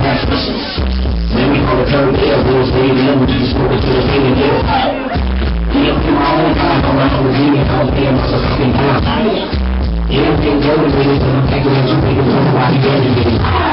Then we call the third day of those days, and we just spoke to the daily day. Yeah, in my own time, I'm not going to be here, I'm paying myself fucking time. Everything goes with it, and I'm thinking that you think it's somebody better than me.